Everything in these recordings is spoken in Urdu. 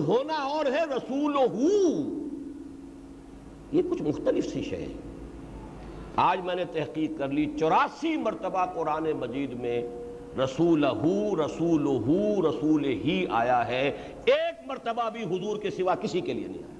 ہونا اور ہے رسولہ، یہ کچھ مختلف سی شے ہے۔ آج میں نے تحقیق کر لی 84 مرتبہ قرآن مجید میں رسولہ، رسولہ، رسول ہی آیا ہے، ایک مرتبہ بھی حضور کے سوا کسی کے لیے نہیں آیا۔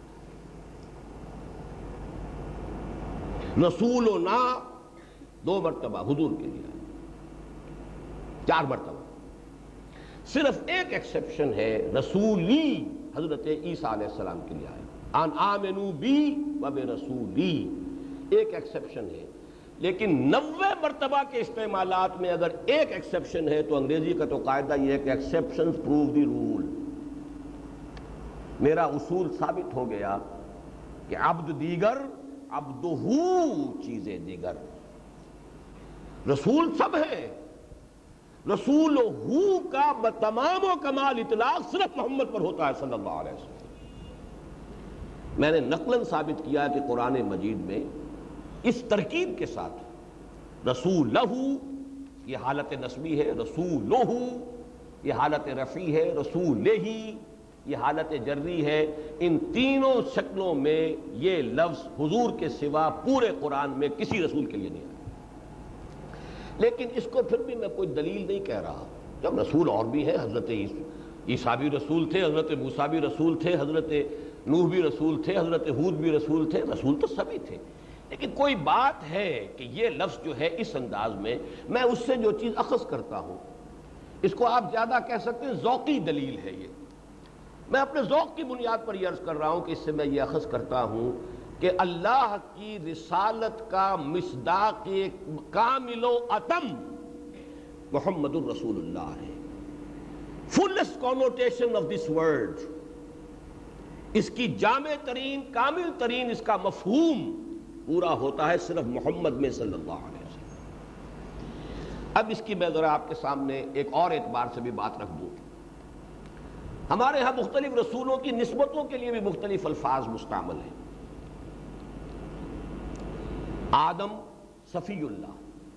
رسولنا 2 مرتبہ حضور کے لیے آیا، 4 مرتبہ۔ صرف ایک ایکسیپشن ہے، رسولی حضرت عیسیٰ علیہ السلام کے لیے آیا، ان آمنوا بی و برسولی، ایک ایکسیپشن ہے۔ لیکن 90 مرتبہ کے استعمالات میں اگر ایک ایکسیپشن ہے تو انگریزی کا تو قاعدہ یہ ہے کہ ایکسیپشنز پروو دی رول۔ میرا اصول ثابت ہو گیا کہ عبد دیگر، عبدہ چیزیں دیگر۔ رسول سب ہے، رسول ہو کا تمام و کمال اطلاق صرف محمد پر ہوتا ہے صلی اللہ علیہ وسلم۔ میں نے نقلاً ثابت کیا کہ قرآن مجید میں اس ترکیب کے ساتھ رسولہ یہ حالت نسبی ہے، رسولہ یہ حالت رفعی ہے، رسولہ یہ حالت جری ہے، ان تینوں شکلوں میں یہ لفظ حضور کے سوا پورے قرآن میں کسی رسول کے لیے نہیں آیا۔ لیکن اس کو پھر بھی میں کوئی دلیل نہیں کہہ رہا، جب رسول اور بھی ہیں، حضرت عیسیٰ بھی رسول تھے، حضرت موسیٰ بھی رسول تھے، حضرت نوح بھی رسول تھے، حضرت ہود بھی رسول تھے، رسول تو سبھی تھے۔ لیکن کوئی بات ہے کہ یہ لفظ جو ہے اس انداز میں اس سے جو چیز اخذ کرتا ہوں، اس کو آپ زیادہ کہہ سکتے ہیں ذوقی دلیل ہے۔ یہ میں اپنے ذوق کی بنیاد پر یہ عرض کر رہا ہوں کہ اس سے میں یہ اخذ کرتا ہوں کہ اللہ کی رسالت کا مصداق کامل و اتم محمد الرسول اللہ ہے۔ First connotation of this word, اس کی جامع ترین، کامل ترین اس کا مفہوم پورا ہوتا ہے صرف محمد میں صلی اللہ علیہ وسلم۔ اب اس کی میں ذرا آپ کے سامنے ایک اور اعتبار سے بھی بات رکھ دوں۔ ہمارے ہاں مختلف رسولوں کی نسبتوں کے لیے بھی مختلف الفاظ مستعمل ہیں۔ آدم صفی اللہ،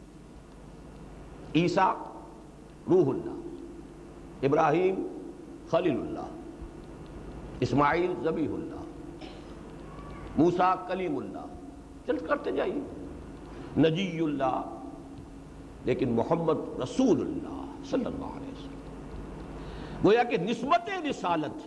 عیسیٰ روح اللہ، ابراہیم خلیل اللہ، اسماعیل ذبیح اللہ، موسیٰ کلیم اللہ، چل کرتے جائیے، نجی اللہ، لیکن محمد رسول اللہ صلی اللہ علیہ وسلم۔ گویا کہ نسبت رسالت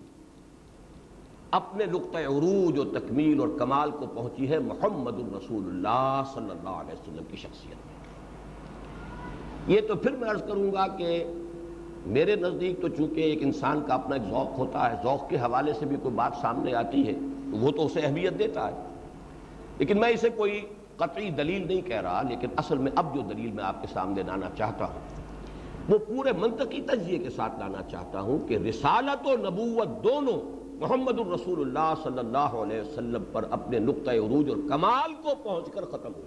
اپنے نقطہ عروج و تکمیل اور کمال کو پہنچی ہے محمد الرسول اللہ صلی اللہ علیہ وسلم کی شخصیت میں۔ یہ تو پھر میں عرض کروں گا کہ میرے نزدیک تو چونکہ ایک انسان کا اپنا ایک ذوق ہوتا ہے، ذوق کے حوالے سے بھی کوئی بات سامنے آتی ہے تو وہ تو اسے اہمیت دیتا ہے، لیکن میں اسے کوئی قطعی دلیل نہیں کہہ رہا۔ لیکن اصل میں اب جو دلیل میں آپ کے سامنے لانا چاہتا ہوں وہ پورے منطقی تجزیے کے ساتھ لانا چاہتا ہوں کہ رسالت و نبوت دونوں محمد الرسول اللہ صلی اللہ علیہ وسلم پر اپنے نقطہ عروج اور کمال کو پہنچ کر ختم ہوئی۔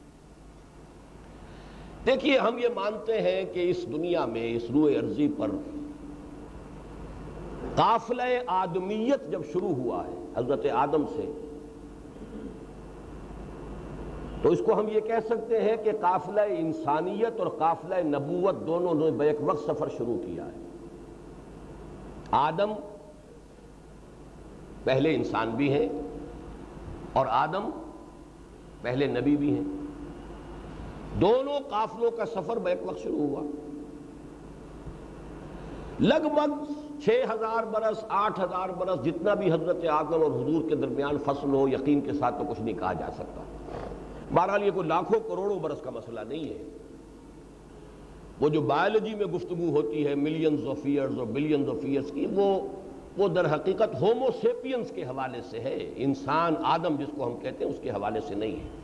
دیکھیے، ہم یہ مانتے ہیں کہ اس دنیا میں، اس روئے ارضی پر قافلہ آدمیت جب شروع ہوا ہے حضرت آدم سے، تو اس کو ہم یہ کہہ سکتے ہیں کہ قافلہ انسانیت اور قافلہ نبوت دونوں نے بیک وقت سفر شروع کیا ہے۔ آدم پہلے انسان بھی ہیں اور آدم پہلے نبی بھی ہیں، دونوں قافلوں کا سفر بیک وقت شروع ہوا۔ لگ بھگ 6000 برس 8000 برس جتنا بھی حضرت آدم اور حضور کے درمیان فصل ہو، یقین کے ساتھ تو کچھ نہیں کہا جا سکتا۔ بہرحال یہ کوئی لاکھوں کروڑوں برس کا مسئلہ نہیں ہے۔ وہ جو بایولوجی میں گفتگو ہوتی ہے ملینز آف ایئرز اور بلینز آف ایئرز کی، وہ در حقیقت ہومو سیپینز کے حوالے سے ہے، انسان آدم جس کو ہم کہتے ہیں اس کے حوالے سے نہیں ہے۔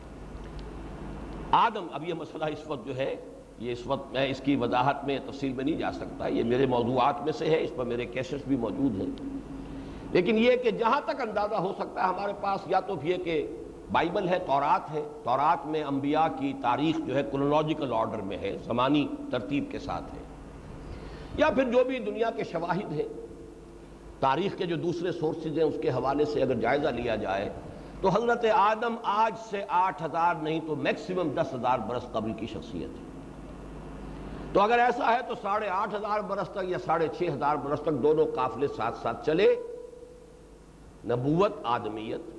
آدم، اب یہ مسئلہ اس وقت جو ہے، یہ اس وقت میں اس کی وضاحت میں تفصیل میں نہیں جا سکتا، یہ میرے موضوعات میں سے ہے، اس پر میرے کیسٹس بھی موجود ہیں۔ لیکن یہ کہ جہاں تک اندازہ ہو سکتا ہے ہمارے پاس یا تو یہ کہ بائبل ہے، تورات میں انبیاء کی تاریخ جو ہے کرونالوجیکل آرڈر میں ہے، زمانی ترتیب کے ساتھ ہے، یا پھر جو بھی دنیا کے شواہد ہیں، تاریخ کے جو دوسرے سورسز ہیں، اس کے حوالے سے اگر جائزہ لیا جائے تو حضرت آدم آج سے 8000 نہیں تو میکسیمم 10000 برس قبل کی شخصیت ہے۔ تو اگر ایسا ہے تو 8,500 برس تک یا 6,500 برس تک دونوں قافلے ساتھ ساتھ چلے، نبوت آدمیت،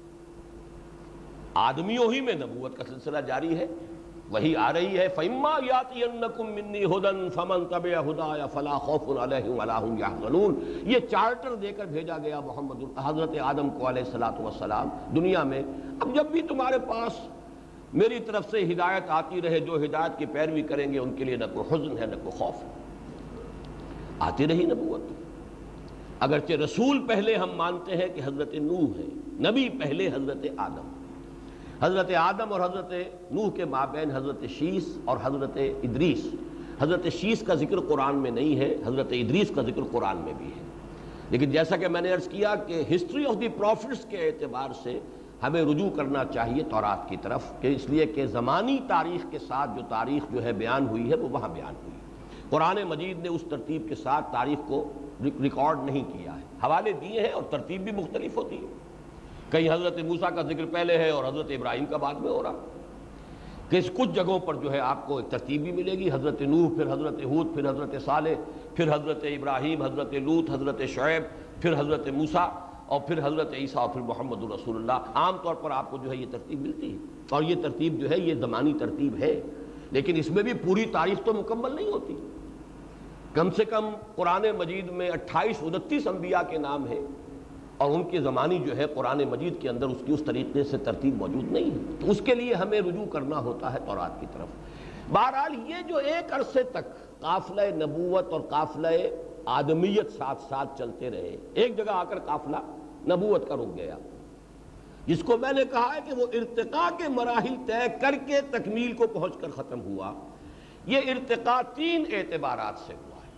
آدمیوں ہی میں نبوت کا سلسلہ جاری ہے، وہی آ رہی ہے فَإِمَّا يَأْتِيَنَّكُم مِّنِّي هُدًى فَمَن تَبِعَ هُدَايَ فَلَا خَوْفٌ عَلَيْهِمْ وَلَا هُمْ يَحْزَنُونَ۔ یہ چارٹر دے کر بھیجا گیا حضرت آدم کو علیہ السلام دنیا میں۔ اب جب بھی تمہارے پاس میری طرف سے ہدایت آتی رہے، جو ہدایت کی پیروی کریں گے ان کے لیے نہ کوئی حزن ہے نہ کوئی خوف ہے۔ آتی رہی نبوت، اگرچہ رسول پہلے ہم مانتے ہیں کہ حضرت نوح ہے، نبی پہلے حضرت آدم، حضرت آدم اور حضرت نوح کے مابین حضرت شیس اور حضرت ادریس۔ حضرت شیس کا ذکر قرآن میں نہیں ہے، حضرت ادریس کا ذکر قرآن میں بھی ہے، لیکن جیسا کہ میں نے عرض کیا کہ ہسٹری آف دی پروفٹس کے اعتبار سے ہمیں رجوع کرنا چاہیے تورات کی طرف، کہ اس لیے کہ زمانی تاریخ کے ساتھ جو تاریخ جو ہے بیان ہوئی ہے وہ وہاں بیان ہوئی ہے۔ قرآن مجید نے اس ترتیب کے ساتھ تاریخ کو ریکارڈ نہیں کیا ہے، حوالے دیے ہیں اور ترتیب بھی مختلف ہوتی ہے، کہیں حضرت موسیٰ کا ذکر پہلے ہے اور حضرت ابراہیم کا بعد میں ہو رہا، کہ کچھ جگہوں پر جو ہے آپ کو ایک ترتیب بھی ملے گی، حضرت نوح، پھر حضرت ہود، پھر حضرت صالح، پھر حضرت ابراہیم، حضرت لوط، حضرت شعیب، پھر حضرت موسیٰ، اور پھر حضرت عیسیٰ، اور پھر محمد رسول اللہ۔ عام طور پر آپ کو جو ہے یہ ترتیب ملتی ہے، اور یہ ترتیب جو ہے یہ زمانی ترتیب ہے، لیکن اس میں بھی پوری تاریخ تو مکمل نہیں ہوتی۔ کم سے کم قرآن مجید میں 28-29 انبیاء کے نام ہیں، اور ان کی زمانی جو ہے قرآن مجید کے اندر اس کی اس طریقے سے ترتیب موجود نہیں ہے، تو اس کے لیے ہمیں رجوع کرنا ہوتا ہے تورات کی طرف۔ بہرحال یہ جو ایک عرصے تک قافلہ نبوت اور قافلہ آدمیت ساتھ ساتھ چلتے رہے، ایک جگہ آ کر قافلہ نبوت کا رک گیا، جس کو میں نے کہا ہے کہ وہ ارتقاء کے مراحل طے کر کے تکمیل کو پہنچ کر ختم ہوا۔ یہ ارتقاء 3 اعتبارات سے ہوا ہے،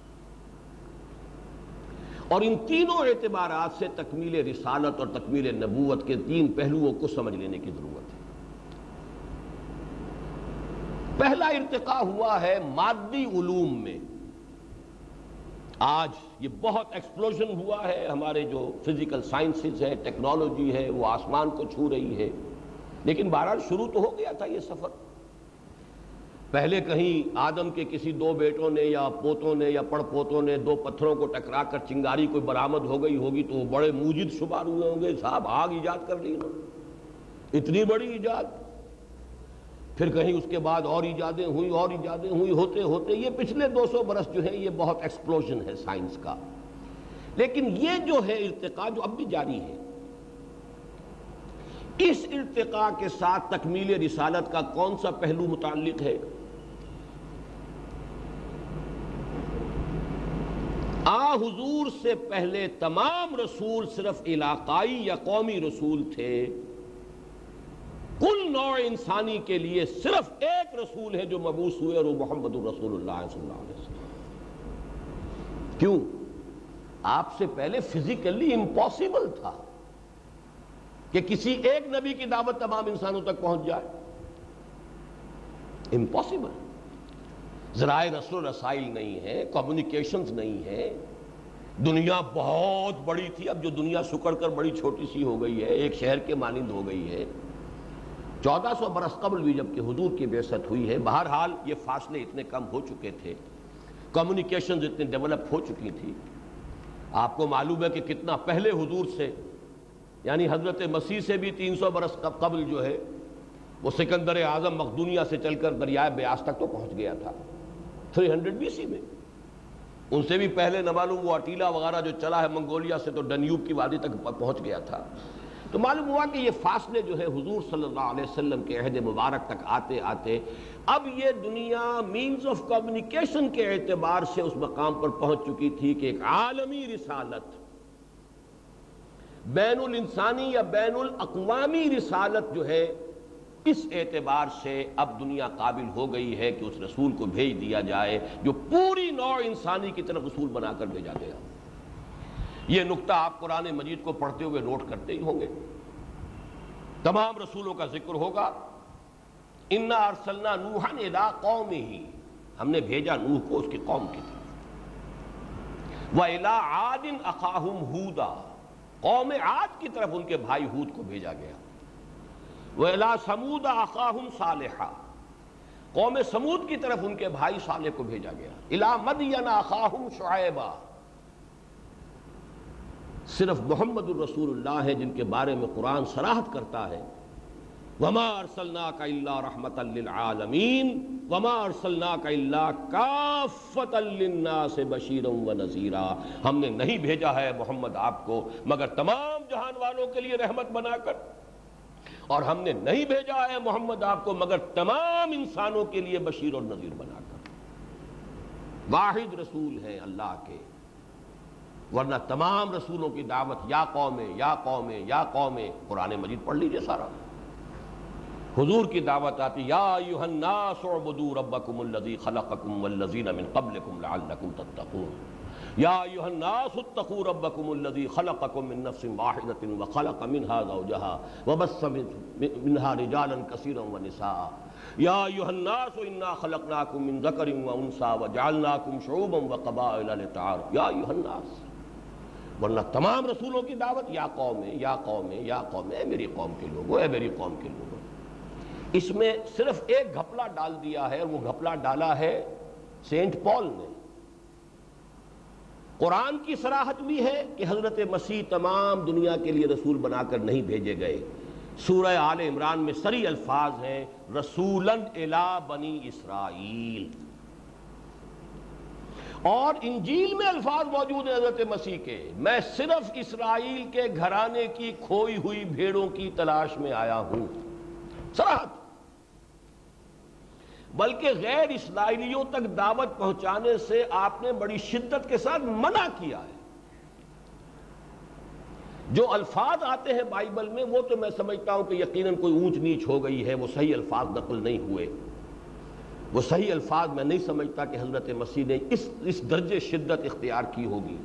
اور ان تینوں اعتبارات سے تکمیل رسالت اور تکمیل نبوت کے 3 پہلوؤں کو سمجھ لینے کی ضرورت ہے۔ پہلا ارتقاء ہوا ہے مادی علوم میں۔ آج یہ بہت ایکسپلوژن ہوا ہے، ہمارے جو فزیکل سائنسز ہے، ٹیکنالوجی ہے، وہ آسمان کو چھو رہی ہے، لیکن بہرحال شروع تو ہو گیا تھا یہ سفر۔ پہلے کہیں آدم کے کسی 2 بیٹوں نے یا پوتوں نے یا پڑ پوتوں نے 2 پتھروں کو ٹکرا کر چنگاری کوئی برآمد ہو گئی ہوگی تو وہ بڑے موجد شمار ہوئے ہوں گے، صاحب آگ ایجاد کر لی انہوں نے، اتنی بڑی ایجاد۔ پھر کہیں اس کے بعد اور ایجادیں ہوئی، ہوتے ہوتے یہ پچھلے 200 برس جو ہے یہ بہت ایکسپلوژن ہے سائنس کا۔ لیکن یہ جو ہے ارتقاء جو اب بھی جاری ہے، اس ارتقاء کے ساتھ تکمیل رسالت کا کون سا پہلو متعلق ہے؟ حضور سے پہلے تمام رسول صرف علاقائی یا قومی رسول تھے، کل نوع انسانی کے لیے صرف ایک رسول ہے جو مبعوث ہوئے، اور وہ محمد رسول اللہ صلی اللہ علیہ وسلم۔ کیوں؟ آپ سے پہلے فزیکلی امپاسبل تھا کہ کسی ایک نبی کی دعوت تمام انسانوں تک پہنچ جائے، امپاسبل۔ ذرائع رسل و رسائل نہیں ہے، کمیونیکیشنز نہیں ہے، دنیا بہت بڑی تھی، اب جو دنیا سکڑ کر بڑی چھوٹی سی ہو گئی ہے، ایک شہر کے مانند ہو گئی ہے۔ 1400 برس قبل بھی جب کہ حضور کی بعثت ہوئی ہے، بہرحال یہ فاصلے اتنے کم ہو چکے تھے، کمیونیکیشنز اتنے ڈیولپ ہو چکی تھی۔ آپ کو معلوم ہے کہ کتنا پہلے حضور سے، یعنی حضرت مسیح سے بھی 300 برس قبل جو ہے وہ سکندر اعظم مقدونیہ سے چل کر دریائے بیاس تک تو پہنچ گیا تھا 300 BC میں۔ ان سے بھی پہلے نہ معلوم وہ اٹیلا وغیرہ جو چلا ہے منگولیا سے تو ڈنیوب کی وادی تک پہنچ گیا تھا۔ تو معلوم ہوا کہ یہ فاصلے جو ہے حضور صلی اللہ علیہ وسلم کے عہد مبارک تک آتے آتے اب یہ دنیا مینز آف کمیونیکیشن کے اعتبار سے اس مقام پر پہنچ چکی تھی کہ ایک عالمی رسالت، بین الانسانی یا بین الاقوامی رسالت جو ہے، اس اعتبار سے اب دنیا قابل ہو گئی ہے کہ اس رسول کو بھیج دیا جائے جو پوری نوع انسانی کی طرف رسول بنا کر بھیجا گیا۔ یہ نقطہ آپ قرآن مجید کو پڑھتے ہوئے نوٹ کرتے ہی ہوں گے، تمام رسولوں کا ذکر ہوگا۔ اِنَّا أَرْسَلْنَا نُوحًا إِلَىٰ قَوْمِهِ، ہم نے بھیجا نوح کو اس کی قوم کی طرف۔ وَإِلَىٰ عَادٍ أَخَاهُمْ هُودًا، قوم عاد کی طرف ان کے بھائی ہود کو بھیجا گیا۔ وَإِلَىٰ ثَمُودَ أَخَاهُمْ صَالِحًا، قوم سمود کی طرف ان کے بھائی صالح کو بھیجا گیا، الی مدین اخاہم شعیبا۔ صرف محمد الرسول اللہ ہیں جن کے بارے میں قرآن صراحت کرتا ہے وما ارسلناک الا رحمتا للعالمین وما ارسلناک الا کافتا للناس بشیرا ونذیرا۔ ہم نے نہیں بھیجا ہے محمد آپ کو مگر تمام جہان والوں کے لیے رحمت بنا کر، اور ہم نے نہیں بھیجا ہے محمد آپ کو مگر تمام انسانوں کے لیے بشیر اور نذیر بنا کر۔ واحد رسول ہیں اللہ کے، ورنہ تمام رسولوں کی دعوت یا قوم یا قوم یا قوم۔ قرآن مجید پڑھ لیجئے سارا، حضور کی دعوت آتی یا ایھا الناس اعبدوا ربکم الذی خلقکم والذین من قبلکم لعلکم تتقون۔ یا ایھا الناس اتقوا ربکم الذی خلقکم من نفس واحدۃ وخلق منها زوجها وبث منها رجالا کثیرا ونساء۔ یا ایھا الناس انا خلقناکم من ذکر وانثی وجعلناکم شعوبا وقبائل لتعارفوا۔ یا ایھا الناس، ورنہ تمام رسولوں کی دعوت یا قوم یا قوم یا قوم، اے میری قوم کے لوگوں، اے میری قوم کے لوگوں۔ اس میں صرف ایک گھپلا ڈال دیا ہے، اور وہ گھپلا ڈالا ہے سینٹ پال نے۔ قرآن کی صراحت بھی ہے کہ حضرت مسیح تمام دنیا کے لیے رسول بنا کر نہیں بھیجے گئے۔ سورہ آل عمران میں صریح الفاظ ہیں رسولاً الی بنی اسرائیل، اور انجیل میں الفاظ موجود ہیں حضرت مسیح کے، میں صرف اسرائیل کے گھرانے کی کھوئی ہوئی بھیڑوں کی تلاش میں آیا ہوں۔ صراحت، بلکہ غیر اسرائیلیوں تک دعوت پہنچانے سے آپ نے بڑی شدت کے ساتھ منع کیا ہے۔ جو الفاظ آتے ہیں بائبل میں وہ تو میں سمجھتا ہوں کہ یقیناً کوئی اونچ نیچ ہو گئی ہے، وہ صحیح الفاظ نقل نہیں ہوئے، وہ صحیح الفاظ میں نہیں سمجھتا کہ حضرت مسیح نے اس درجے شدت اختیار کی ہوگی۔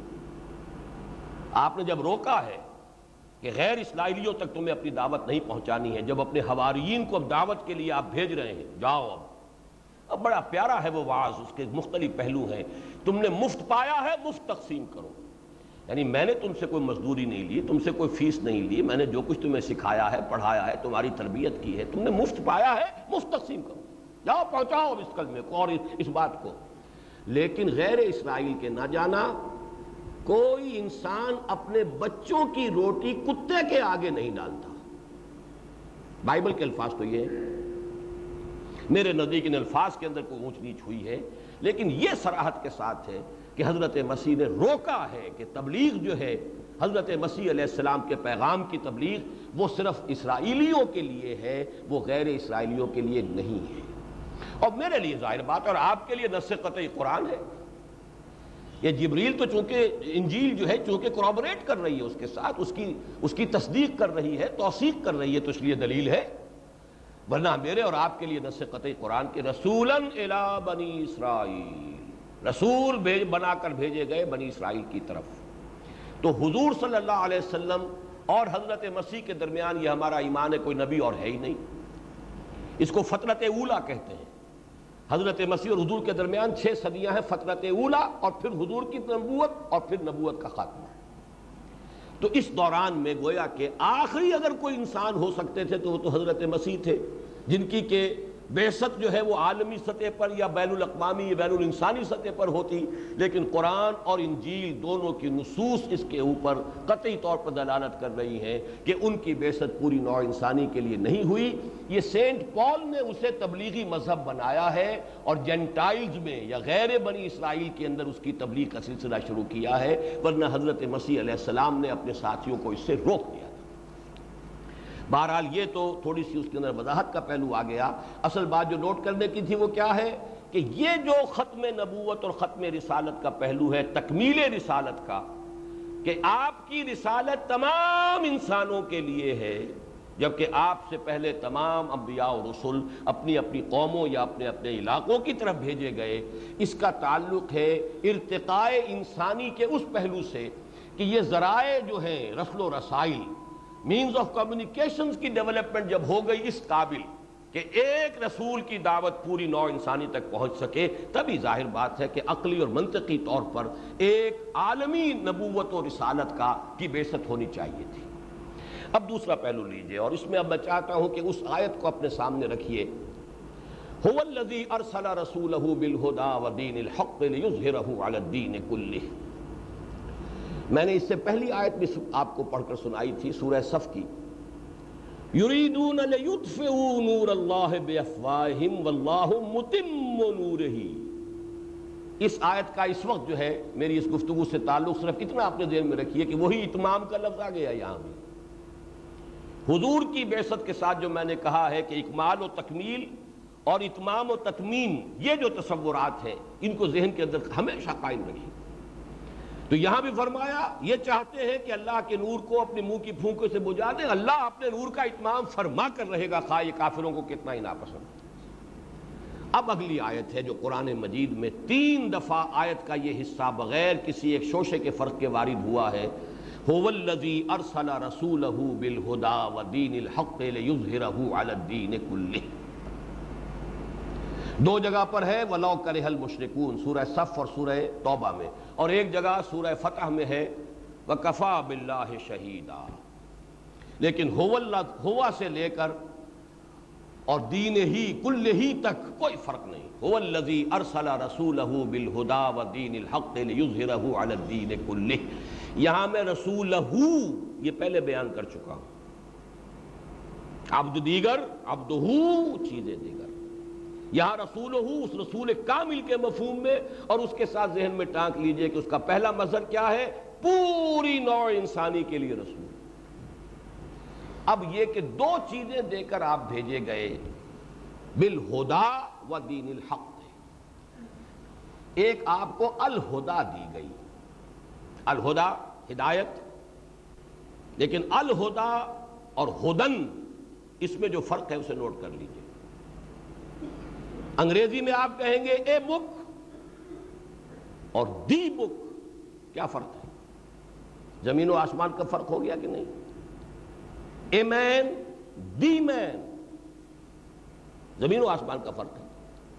آپ نے جب روکا ہے کہ غیر اسرائیلیوں تک تمہیں اپنی دعوت نہیں پہنچانی ہے، جب اپنے حواریین کو اب دعوت کے لیے آپ بھیج رہے ہیں، جاؤ اب بڑا پیارا ہے وہ وعظ، اس کے مختلف پہلو ہیں۔ تم نے مفت پایا ہے، مفت تقسیم کرو، یعنی میں نے تم سے کوئی مزدوری نہیں لی، تم سے کوئی فیس نہیں لی، میں نے جو کچھ تمہیں سکھایا ہے، پڑھایا ہے، تمہاری تربیت کی ہے، تم نے مفت پایا ہے، مفت تقسیم کرو، جاؤ پہنچاؤ اس کلمے کو اور اس بات کو۔ لیکن غیر اسرائیل کے نہ جانا، کوئی انسان اپنے بچوں کی روٹی کتے کے آگے نہیں ڈالتا۔ بائبل کے الفاظ تو یہ ہیں، میرے نزدیک ان الفاظ کے اندر کوئی اونچ نیچ ہوئی ہے، لیکن یہ صراحت کے ساتھ ہے کہ حضرت مسیح نے روکا ہے کہ تبلیغ جو ہے، حضرت مسیح علیہ السلام کے پیغام کی تبلیغ، وہ صرف اسرائیلیوں کے لیے ہے، وہ غیر اسرائیلیوں کے لیے نہیں ہے۔ اور میرے لیے ظاہر بات، اور آپ کے لیے نص قطعی قرآن ہے۔ یہ جبریل تو چونکہ انجیل جو ہے چونکہ کورابوریٹ کر رہی ہے اس کے ساتھ، اس کی تصدیق کر رہی ہے، توثیق کر رہی ہے، تو اس لیے دلیل ہے۔ ورنہ میرے اور آپ کے لیے نص قطعی قرآن کے رسولاً الی بنی اسرائیل، رسول بنا کر بھیجے گئے بنی اسرائیل کی طرف۔ تو حضور صلی اللہ علیہ وسلم اور حضرت مسیح کے درمیان یہ ہمارا ایمان ہے، کوئی نبی اور ہے ہی نہیں۔ اس کو فترت اولا کہتے ہیں۔ حضرت مسیح اور حضور کے درمیان 6 صدیاں ہیں، فترت اولا، اور پھر حضور کی نبوت، اور پھر نبوت کا خاتمہ۔ تو اس دوران میں گویا کہ آخری اگر کوئی انسان ہو سکتے تھے تو وہ تو حضرت مسیح تھے، جن کی کہ بعثت جو ہے وہ عالمی سطح پر یا بین الاقوامی یا بین الانسانی سطح پر ہوتی، لیکن قرآن اور انجیل دونوں کی نصوص اس کے اوپر قطعی طور پر دلالت کر رہی ہیں کہ ان کی بعثت پوری نوع انسانی کے لیے نہیں ہوئی۔ یہ سینٹ پال نے اسے تبلیغی مذہب بنایا ہے، اور جینٹائلز میں یا غیر بنی اسرائیل کے اندر اس کی تبلیغ کا سلسلہ شروع کیا ہے، ورنہ حضرت مسیح علیہ السلام نے اپنے ساتھیوں کو اس سے روک دیا۔ بہرحال یہ تو تھوڑی سی اس کے اندر وضاحت کا پہلو آ گیا۔ اصل بات جو نوٹ کرنے کی تھی وہ کیا ہے کہ یہ جو ختم نبوت اور ختم رسالت کا پہلو ہے، تکمیل رسالت کا، کہ آپ کی رسالت تمام انسانوں کے لیے ہے، جبکہ آپ سے پہلے تمام انبیاء و رسل اپنی اپنی قوموں یا اپنے اپنے علاقوں کی طرف بھیجے گئے۔ اس کا تعلق ہے ارتقاء انسانی کے اس پہلو سے کہ یہ ذرائع جو ہیں رسل و رسائل، مینز آف کمیونیکیشنز کی ڈیولپمنٹ جب ہو گئی اس قابل کہ ایک رسول کی دعوت پوری نوع انسانی تک پہنچ سکے، تبھی ظاہر بات ہے کہ عقلی اور منطقی طور پر ایک عالمی نبوت و رسالت کی بعثت ہونی چاہیے تھی۔ اب دوسرا پہلو لیجئے، اور اس میں اب میں چاہتا ہوں کہ اس آیت کو اپنے سامنے رکھیے۔ هو الذی ارسل رسولہ بالہدی ودین الحق لیظہرہ علی الدین کلہ. میں نے اس سے پہلی آیت بھی آپ کو پڑھ کر سنائی تھی سورہ صف کی. یریدون لیطفئوا نور اللہ بافواہہم واللہ متم نورہ. اس آیت کا اس وقت جو ہے میری اس گفتگو سے تعلق صرف اتنا اپنے ذہن میں رکھیے کہ وہی اتمام کا لفظ آ گیا یہاں بھی. حضور کی بعثت کے ساتھ جو میں نے کہا ہے کہ اکمال و تکمیل اور اتمام و تتمیم، یہ جو تصورات ہیں ان کو ذہن کے اندر ہمیشہ قائم رکھیے. تو یہاں بھی فرمایا یہ چاہتے ہیں کہ اللہ کے نور کو اپنے منہ کی پھونکوں سے بجھا دیں، اللہ اپنے نور کا اتمام فرما کر رہے گا، خواہ یہ کافروں کو کتنا ہی ناپسند. اب اگلی آیت ہے جو قرآن مجید میں 3 دفعہ آیت کا یہ حصہ بغیر کسی ایک شوشے کے فرق کے وارد ہوا ہے. هو الذی ارسل رسولہ بالہدی ودین الحق لیظہرہ علی الدین کلہ. 2 جگہ پر ہے وَلَوْ كَرِهَ الْمُشْرِكُونَ، سورہ صف اور سورہ توبہ میں، اور ایک جگہ سورہ فتح میں ہے وَكَفَى بِاللَّهِ شَهِيدًا. لیکن ہوا سے لے کر اور دین ہی کل ہی تک کوئی فرق نہیں. هو الذی ارسل رسولہ بالہدی ودین الحق لیظہرہ علی الدین کلہ. یہاں میں رسولہ یہ پہلے بیان کر چکا ہوں. عبد دیگر، عبدہ چیزیں دیگر. یہاں رسولہ اس رسول کامل کے مفہوم میں، اور اس کے ساتھ ذہن میں ٹانک لیجئے کہ اس کا پہلا مظہر کیا ہے؟ پوری نوع انسانی کے لیے رسول. اب یہ کہ 2 چیزیں دے کر آپ بھیجے گئے، بالہدا و دین الحق. ایک آپ کو الہدا دی گئی، الہدا ہدایت، لیکن الہدا اور ہدن اس میں جو فرق ہے اسے نوٹ کر لیجئے. انگریزی میں آپ کہیں گے اے بک اور دی بک، کیا فرق ہے؟ زمین و آسمان کا فرق ہو گیا کہ نہیں؟ اے مین، دی مین، زمین و آسمان کا فرق ہے.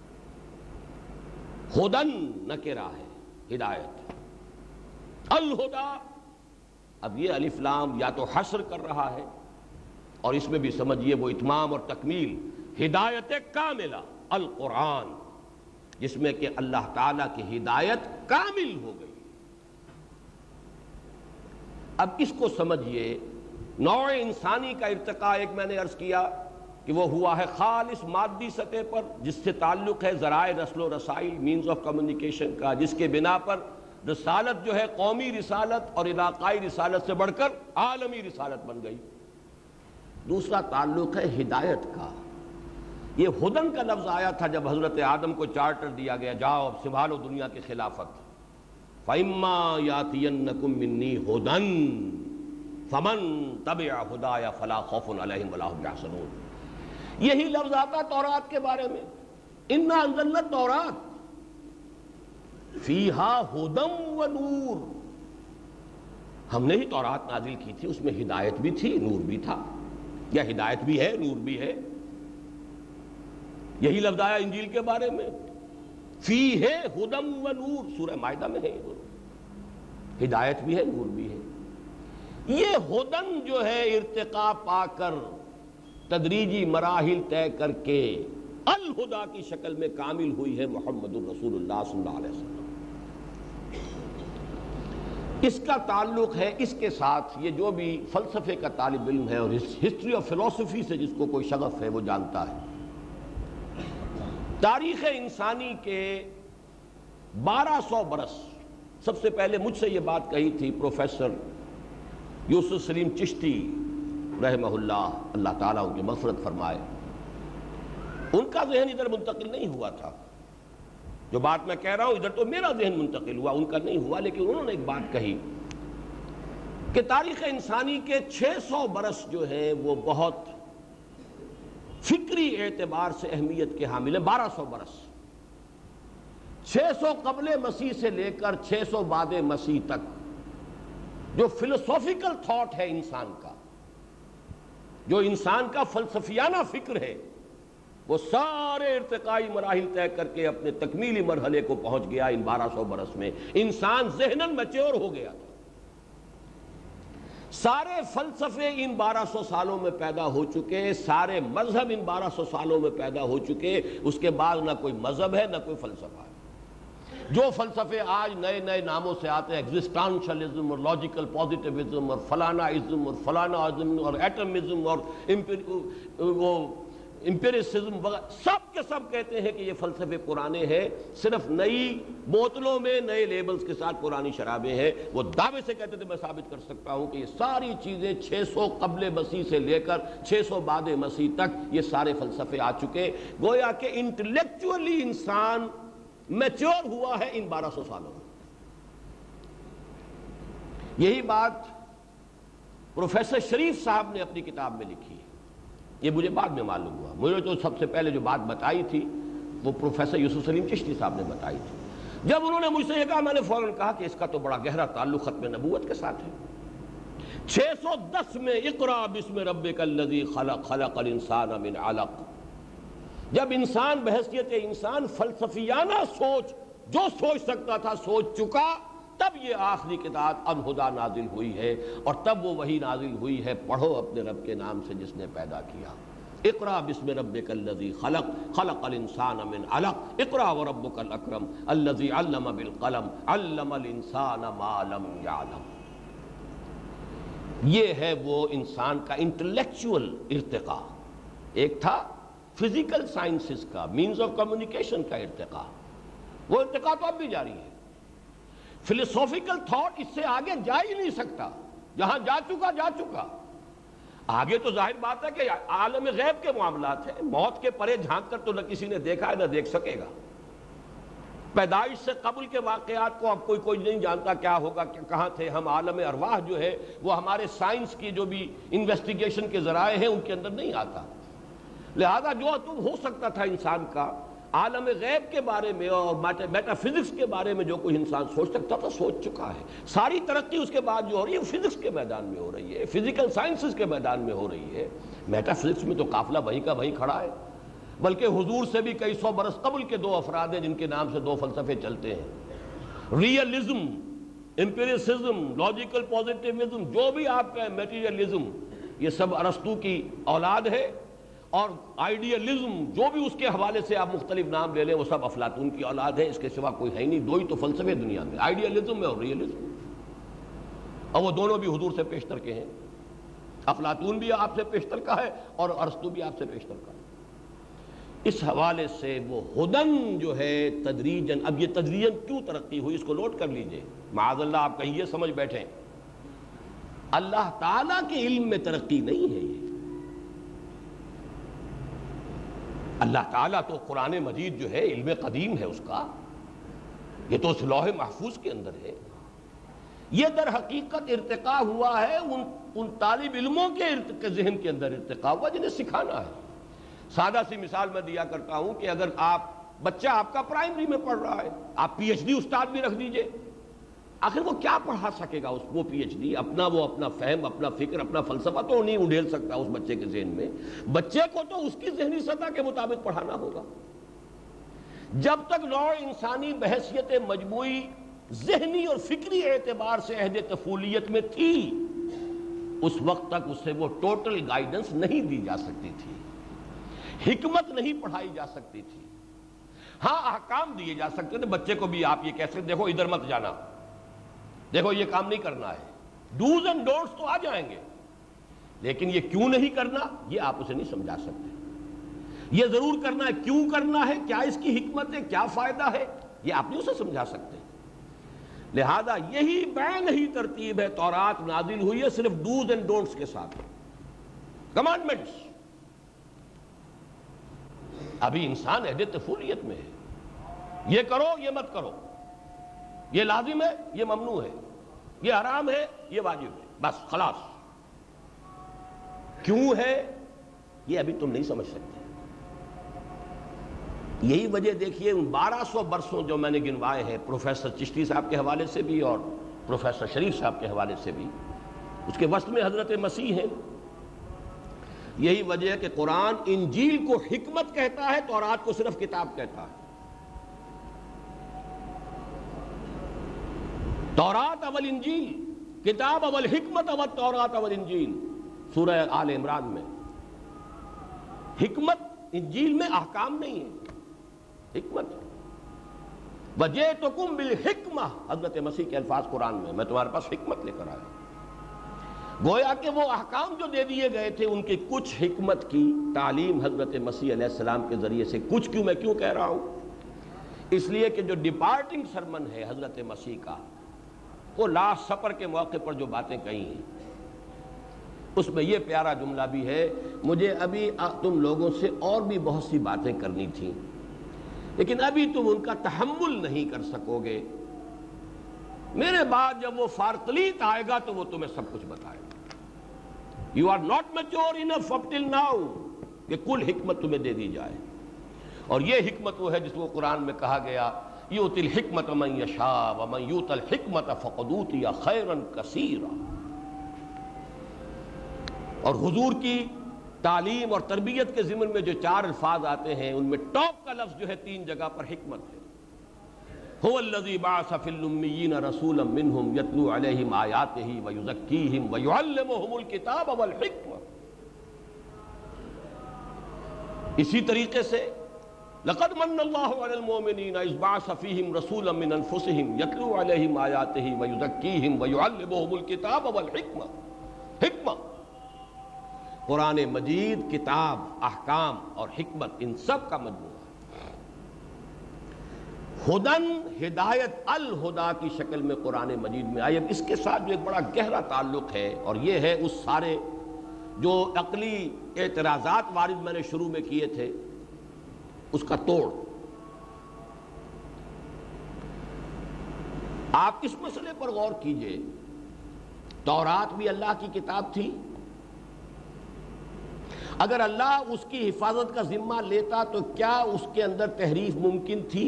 ہدن نکرہ ہے، ہدایت. الہدا، اب یہ الف لام یا تو حشر کر رہا ہے، اور اس میں بھی سمجھیے وہ اتمام اور تکمیل، ہدایت کاملہ القرآن، جس میں کہ اللہ تعالیٰ کی ہدایت کامل ہو گئی. اب اس کو سمجھیے. نوع انسانی کا ارتقاء ایک میں نے عرض کیا کہ وہ ہوا ہے خالص مادی سطح پر، جس سے تعلق ہے ذرائع رسل و رسائل، مینز آف کمیونیکیشن کا، جس کے بنا پر رسالت جو ہے قومی رسالت اور علاقائی رسالت سے بڑھ کر عالمی رسالت بن گئی. دوسرا تعلق ہے ہدایت کا. یہ ہدن کا لفظ آیا تھا جب حضرت آدم کو چارٹر دیا گیا، جاؤ اب سنبھالو دنیا کی خلافت. فَإِمَّا يَأْتِيَنَّكُم مِّنِّي هُدًى فَمَن تَبِعَ هُدَايَ فَلَا خَوْفٌ عَلَيْهِمْ وَلَا هُمْ يَحْزَنُونَ. یہی لفظ آتا تورات کے بارے میں، اِنَّا أَنزَلْنَا التَّوْرَاةَ فِيهَا هُدًى وَنُورٌ. ہم نے ہی تورات نازل کی تھی، اس میں ہدایت بھی تھی، نور بھی تھا، یا ہدایت بھی ہے، نور بھی ہے. یہی لفظ آیا انجیل کے بارے میں، فیہ ہدی و نور، سورہ مائدہ میں ہے. ہدایت بھی ہے، نور بھی ہے. یہ ہدن جو ہے ارتقاء پا کر تدریجی مراحل طے کر کے الہدا کی شکل میں کامل ہوئی ہے محمد الرسول اللہ صلی اللہ علیہ وسلم. اس کا تعلق ہے اس کے ساتھ، یہ جو بھی فلسفے کا طالب علم ہے اور ہسٹری آف فلسفی سے جس کو کوئی شغف ہے وہ جانتا ہے، تاریخ انسانی کے 1200 برس. سب سے پہلے مجھ سے یہ بات کہی تھی پروفیسر یوسف سلیم چشتی رحمہ اللہ، اللہ تعالیٰ ان کی مغفرت فرمائے. ان کا ذہن ادھر منتقل نہیں ہوا تھا. جو بات میں کہہ رہا ہوں ادھر تو میرا ذہن منتقل ہوا، ان کا نہیں ہوا. لیکن انہوں نے ایک بات کہی کہ تاریخ انسانی کے 600 برس جو ہیں وہ بہت فکری اعتبار سے اہمیت کے حامل ہیں. 1200 برس، 600 قبل مسیح سے لے کر 600 بعد مسیح تک جو فلسافیکل تھاٹ ہے انسان کا، جو انسان کا فلسفیانہ فکر ہے، وہ سارے ارتقائی مراحل طے کر کے اپنے تکمیلی مرحلے کو پہنچ گیا. ان 1200 برس میں انسان ذہناً میچور ہو گیا تھا. سارے فلسفے ان 1200 سالوں میں پیدا ہو چکے، سارے مذہب ان 1200 سالوں میں پیدا ہو چکے، اس کے بعد نہ کوئی مذہب ہے نہ کوئی فلسفہ ہے۔ جو فلسفے آج نئے نئے ناموں سے آتے ہیں، ایگزسٹانشلزم اور لاجیکل پازیٹیوزم اور فلانا ازم اور فلانا ازم اور ایٹمزم اور امپیریسزم وغیرہ، سب کے سب کہتے ہیں کہ یہ فلسفے پرانے ہیں، صرف نئی بوتلوں میں نئے لیبلز کے ساتھ پرانی شرابیں ہیں۔ وہ دعوے سے کہتے تھے، میں ثابت کر سکتا ہوں کہ یہ ساری چیزیں 600 قبل مسیح سے لے کر 600 بعد مسیح تک یہ سارے فلسفے آ چکے۔ گویا کہ انٹلیکچولی انسان میچور ہوا ہے ان 1200 سالوں میں۔ یہی بات پروفیسر شریف صاحب نے اپنی کتاب میں لکھی ہے، یہ مجھے بعد میں معلوم ہوا۔ مجھے تو سب سے پہلے جو بات بتائی تھی وہ پروفیسر یوسف سلیم چشتی صاحب نے بتائی تھی۔ جب انہوں نے مجھ سے یہ کہا، میں نے فوراً کہا کہ اس کا تو بڑا گہرا تعلق ختم نبوت کے ساتھ ہے۔ 610 میں اقرا بسم ربک الذی خلق، خلق الانسان من علق، جب انسان بحیثیت انسان فلسفیانہ سوچ جو سوچ سکتا تھا سوچ چکا، تب یہ آخری کتاب الہدیٰ نازل ہوئی ہے، اور تب وہ وحی نازل ہوئی ہے، پڑھو اپنے رب کے نام سے جس نے پیدا کیا۔ اقرا بسم ربک الذی خلق، خلق الانسان من علق، اقرا وربک الاکرم الذی علم بالقلم، علم الانسان ما لم یعلم۔ یہ ہے وہ انسان کا انٹلیکچول ارتقاء۔ ایک تھا فزیکل سائنسز کا، مینز آف کمیونیکیشن کا ارتقاء، وہ ارتقاء تو اب بھی جاری ہے۔ فلسافیکل تھاٹ اس سے آگے جا ہی نہیں سکتا، جہاں جا چکا۔ آگے تو ظاہر بات ہے کہ عالم غیب کے معاملات ہیں، موت کے پرے جھانک کر تو نہ کسی نے دیکھا ہے نہ دیکھ سکے گا۔ پیدائش سے قبل کے واقعات کو اب کوئی نہیں جانتا کیا ہوگا، کہاں تھے ہم۔ عالم ارواح جو ہے وہ ہمارے سائنس کی جو بھی انویسٹیگیشن کے ذرائع ہیں ان کے اندر نہیں آتا۔ لہذا جو تو ہو سکتا تھا انسان کا عالم غیب کے بارے میں اور میٹا فزکس کے بارے میں جو کوئی انسان سوچ سکتا تھا سوچ چکا ہے۔ ساری ترقی اس کے بعد جو ہو رہی ہے فزکس کے میدان میں ہو رہی ہے، فزیکل سائنسز کے میدان میں ہو رہی ہے۔ میٹا فزکس میں تو قافلہ وہیں کا وہیں کھڑا ہے، بلکہ حضور سے بھی کئی سو برس قبل کے دو افراد ہیں جن کے نام سے دو فلسفے چلتے ہیں، ریئلزم، امپیریسزم، لاجیکل پازیٹیوزم، جو بھی آپ کا میٹیریلزم، یہ سب ارسطو کی اولاد ہے، اور آئیڈیالزم جو بھی اس کے حوالے سے آپ مختلف نام لے لیں وہ سب افلاطون کی اولاد ہے۔ اس کے سوا کوئی ہے نہیں، دو ہی تو فلسفے دنیا میں، آئیڈیالزم اور ریئلزم، اور وہ دونوں بھی حضور سے پیشتر کے ہیں۔ افلاطون بھی آپ سے پیشتر کا ہے اور ارسطو بھی آپ سے پیشتر کا ہے۔ اس حوالے سے وہ ہدن جو ہے تدریجاً، اب یہ تدریجاً کیوں ترقی ہوئی اس کو نوٹ کر لیجئے، معاذ اللہ آپ کہیں یہ سمجھ بیٹھیں اللہ تعالیٰ کے علم میں ترقی نہیں ہے۔ یہ اللہ تعالیٰ تو قرآن مجید جو ہے علم قدیم ہے اس کا، یہ تو اس لوح محفوظ کے اندر ہے۔ یہ در حقیقت ارتقاء ہوا ہے ان طالب علموں کے ذہن کے اندر ارتقاء ہوا جنہیں سکھانا ہے۔ سادہ سی مثال میں دیا کرتا ہوں کہ اگر بچہ آپ کا پرائمری میں پڑھ رہا ہے، آپ پی ایچ ڈی استاد بھی رکھ دیجئے، آخر وہ کیا پڑھا سکے گا وہ پی ایچ ڈی؟ اپنا فہم، اپنا فکر، اپنا فلسفہ تو نہیں اڈھیل سکتا اس بچے کے ذہن میں۔ بچے کو تو اس کی ذہنی سطح کے مطابق پڑھانا ہوگا۔ جب تک نوع انسانی بحیثیت مجموعی ذہنی اور فکری اعتبار سے عہد طفولیت میں تھی، اس وقت تک اسے وہ ٹوٹل گائیڈنس نہیں دی جا سکتی تھی، حکمت نہیں پڑھائی جا سکتی تھی۔ ہاں احکام دیے جا سکتے تھے، بچے کو بھی آپ یہ کہہ سکتے دیکھو ادھر مت جانا، دیکھو یہ کام نہیں کرنا ہے، ڈوز اینڈ ڈونٹس تو آ جائیں گے، لیکن یہ کیوں نہیں کرنا یہ آپ اسے نہیں سمجھا سکتے۔ یہ ضرور کرنا ہے، کیوں کرنا ہے، کیا اس کی حکمت ہے، کیا فائدہ ہے، یہ آپ نہیں اسے سمجھا سکتے۔ لہذا یہی بین ہی ترتیب ہے، تورات نازل ہوئی ہے صرف ڈوز اینڈ ڈونٹس کے ساتھ، کمانڈمنٹس۔ ابھی انسان عہد طفولیت میں ہے، یہ کرو یہ مت کرو، یہ لازم ہے یہ ممنوع ہے، یہ حرام ہے یہ واجب ہے، بس خلاص۔ کیوں ہے یہ ابھی تم نہیں سمجھ سکتے۔ یہی وجہ دیکھیے ان 1200 برسوں جو میں نے گنوائے ہیں پروفیسر چشتی صاحب کے حوالے سے بھی اور پروفیسر شریف صاحب کے حوالے سے بھی، اس کے وسط میں حضرت مسیح ہیں۔ یہی وجہ ہے کہ قرآن انجیل کو حکمت کہتا ہے، تورات کو صرف کتاب کہتا ہے۔ تورات اول انجیل، کتاب والحکمت والتوراۃ والانجیل، سورہ آل عمران میں۔ حکمت انجیل میں احکام نہیں ہے، حکمت۔ وجئتکم بالحکمہ، حضرت مسیح کے الفاظ قرآن میں تمہارے پاس حکمت لے کر آیا۔ گویا کہ وہ احکام جو دے دیے گئے تھے ان کی کچھ حکمت کی تعلیم حضرت مسیح علیہ السلام کے ذریعے سے، کچھ کیوں، میں کیوں کہہ رہا ہوں؟ اس لیے کہ جو ڈپارٹنگ سرمن ہے حضرت مسیح کا، وہ لاسٹ سپر کے موقع پر جو باتیں کہی ہیں، اس میں یہ پیارا جملہ بھی ہے، مجھے ابھی تم لوگوں سے اور بھی بہت سی باتیں کرنی تھیں، لیکن ابھی تم ان کا تحمل نہیں کر سکو گے، میرے بعد جب وہ فارقلیت آئے گا تو وہ تمہیں سب کچھ بتائے گا۔ You are not mature enough up till now کہ کل حکمت تمہیں دے دی جائے، اور یہ حکمت وہ ہے جس کو قرآن میں کہا گیا یؤتی الحکمت من یشاء ومن یؤت الحکمت فقد اوتی خیرا کثیرا۔ اور حضور کی تعلیم اور تربیت کے ضمن میں جو 4 الفاظ آتے ہیں ان میں ٹاپ کا لفظ جو ہے 3 جگہ پر حکمت ہے۔ هو الذی بعث فی الامیین رسولا منہم یتلو علیہم آیاتہ ویزکیہم ویعلمہم الکتاب والحکمہ۔ اسی طریقے سے لقد من اللہ علی المؤمنین اذ بعث فیہم رسولا من انفسہم یتلو علیہم آیاتہ ویزکیہم ویعلمہم الکتاب والحکمہ۔ حکمہ، قرآن مجید کتاب، احکام اور حکمت، ان سب کا مجموعہ۔ ہدن، ہدایت، الہدا کی شکل میں قرآن مجید میں آئی۔ اب اس کے ساتھ جو ایک بڑا گہرا تعلق ہے، اور یہ ہے اس سارے جو عقلی اعتراضات وارد میں نے شروع میں کیے تھے اس کا توڑ۔ آپ اس مسئلے پر غور کیجئے، تورات بھی اللہ کی کتاب تھی، اگر اللہ اس کی حفاظت کا ذمہ لیتا تو کیا اس کے اندر تحریف ممکن تھی؟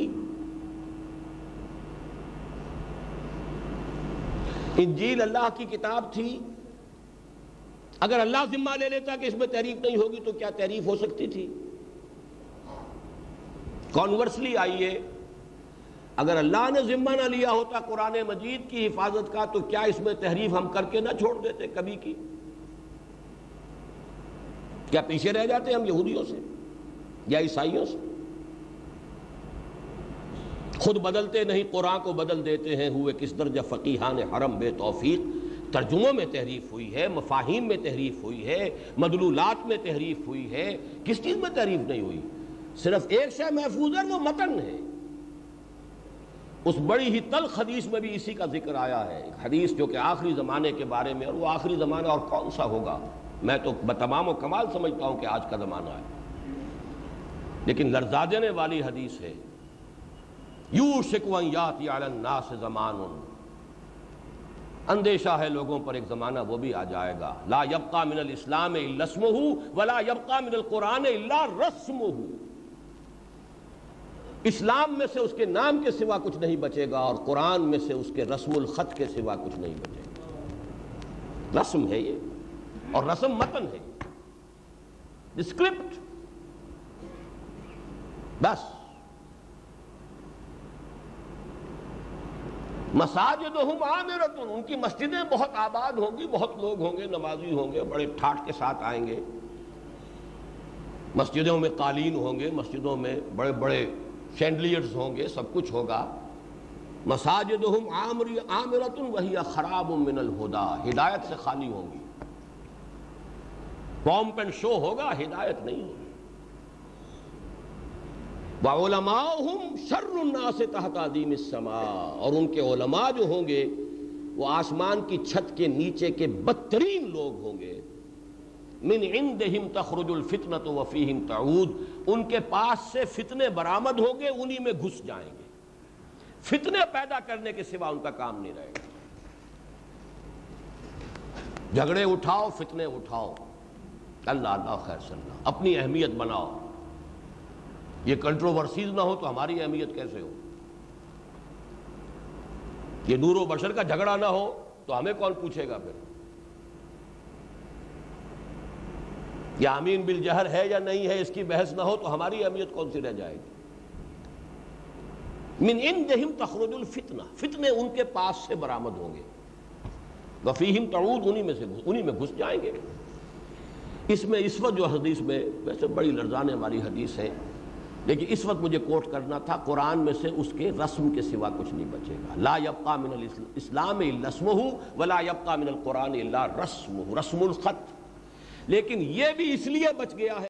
انجیل اللہ کی کتاب تھی، اگر اللہ ذمہ لے لیتا کہ اس میں تحریف نہیں ہوگی تو کیا تحریف ہو سکتی تھی؟ کانورسلی آئیے، اگر اللہ نے ذمہ نہ لیا ہوتا قرآن مجید کی حفاظت کا تو کیا اس میں تحریف ہم کر کے نہ چھوڑ دیتے کبھی کی؟ کیا پیچھے رہ جاتے ہم یہودیوں سے یا عیسائیوں سے؟ خود بدلتے نہیں، قرآن کو بدل دیتے ہیں، ہوئے کس درجہ فقیہان حرم بے توفیق۔ ترجموں میں تحریف ہوئی ہے، مفاہیم میں تحریف ہوئی ہے، مدلولات میں تحریف ہوئی ہے، کس چیز میں تحریف نہیں ہوئی؟ صرف ایک شے محفوظ ہے، وہ متن ہے۔ اس بڑی ہی تلخ حدیث میں بھی اسی کا ذکر آیا ہے، ایک حدیث جو کہ آخری زمانے کے بارے میں، اور وہ آخری زمانہ اور کون سا ہوگا میں تو بتمام و کمال سمجھتا ہوں کہ آج کا زمانہ ہے، لیکن لرزا دینے والی حدیث ہے، یوشک ان یاتی علی الناس زمان، اندیشہ ہے لوگوں پر ایک زمانہ وہ بھی آ جائے گا، لا یبقى من الاسلام الا اسمہ ولا یبقى من القرآن الا رسمہ، اسلام میں سے اس کے نام کے سوا کچھ نہیں بچے گا، اور قرآن میں سے اس کے رسم الخط کے سوا کچھ نہیں بچے گا۔ رسم ہے یہ، اور رسم متن ہے، اسکرپٹ، بس۔ مساجدہم عامرۃ، ان کی مسجدیں بہت آباد ہوں گی، بہت لوگ ہوں گے، نمازی ہوں گے، بڑے ٹھاٹ کے ساتھ آئیں گے، مسجدوں میں قالین ہوں گے، مسجدوں میں بڑے بڑے شینڈلیئرز ہوں گے، سب کچھ ہوگا۔ مساجدہم عامرۃ وہی خراب من الہدی، ہدایت سے خالی ہوں گی، پومپ اینڈ شو ہوگا، ہدایت نہیں ہوگی۔ وعلماؤہم شر الناس تحت عدیم السماء، اور ان کے علماء جو ہوں گے وہ آسمان کی چھت کے نیچے کے بدترین لوگ ہوں گے۔ من عندہم تخرج الفتنۃ وفیہم تعود، ان کے پاس سے فتنے برآمد ہوں گے، انہی میں گھس جائیں گے، فتنے پیدا کرنے کے سوا ان کا کام نہیں رہے گا۔ جھگڑے اٹھاؤ، فتنے اٹھاؤ، اللہ اللہ خیر صلی اللہ، اپنی اہمیت بناؤ، یہ کنٹروورسیز نہ ہو تو ہماری اہمیت کیسے ہو؟ یہ نور و بشر کا جھگڑا نہ ہو تو ہمیں کون پوچھے گا پھر؟ یہ آمین بالجہر ہے یا نہیں ہے اس کی بحث نہ ہو تو ہماری اہمیت کون سی رہ جائے گی؟ من عندہم تخرج الفتنہ، فتنے ان کے پاس سے برآمد ہوں گے۔ وفیہم تعود، انہی میں گھس جائیں گے۔ اس میں اس وقت جو حدیث میں، ویسے بڑی لرزانے والی حدیث ہے لیکن اس وقت مجھے کوٹ کرنا تھا، قرآن میں سے اس کے رسم کے سوا کچھ نہیں بچے گا۔ لا یبقى من الاسلام الا اسمہ ولا یبقى من القرآن الا رسمہ، رسم الخط۔ لیکن یہ بھی اس لیے بچ گیا ہے